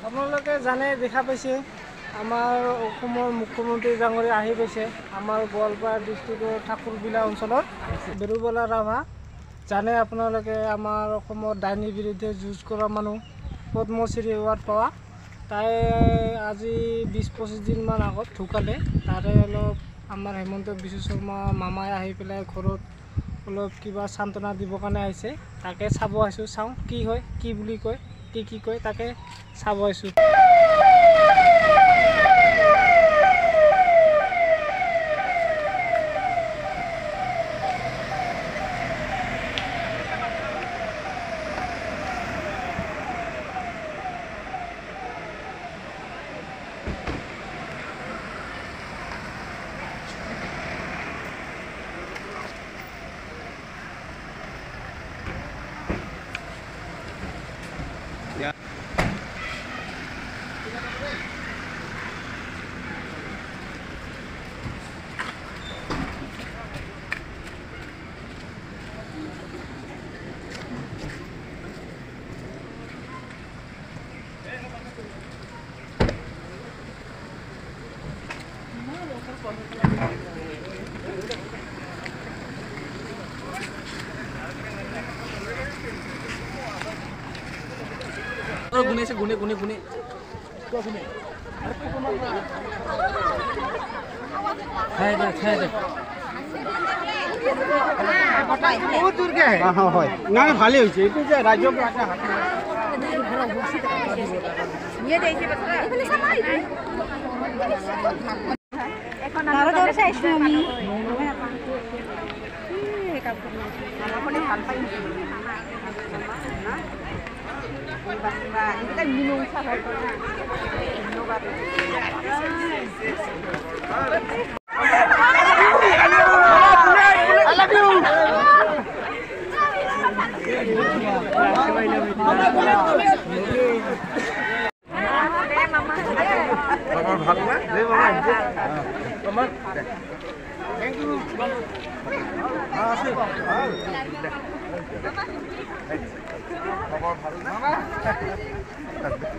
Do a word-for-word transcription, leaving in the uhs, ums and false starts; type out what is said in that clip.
আপোনালোকে জানে দেখা পাইছে আমাৰ অসমৰ মুখ্যমন্ত্ৰী ডাঙৰী আহি গৈছে আমাৰ গোৱালপাৰা ডিষ্ট্ৰিক্টৰ ঠাকুৰবিলা অঞ্চলত বেৰুবলা ৰাভা জানে আপোনালোকে আমাৰ অসমৰ ডাইনীৰ বিৰুদ্ধে যুঁজ কৰা মানুহ পদ্মশ্ৰী এৱাৰ্ড পোৱা তাই আজি বিশ পঁচিছ দিনমান আগত ঢুকালে তাৰে অলপ আমাৰ হেমন্ত বিশ্ব শৰ্মা মামাই আহি পেলাই ঘৰত অলপ কিবা সান্তনা দিবৰ কাৰণে আহিছে তাকে চাব আহিছোঁ চাওঁ কি হয় কি বুলি কয় কি কি কয় তাকে চাব আহিছোঁ गुने से गुने गुने गुने खाए दे खाए दे बहुत दूर के है हाँ হয় না ভালো হইছে এটা যে রাজ্য প্রাটা হাতে নিয়ে দেইছে বাচ্চা এখানে সবাই এখন আমরা ধরে চাইছি আমি এই কাজ করব আমরা ভাল পাই না এটা মিনু সাহায্য করে ধন্যবাদ I love you মামা ভালো না রে মামা মামা থ্যাংক ইউ আসে খবর ভালো না মামা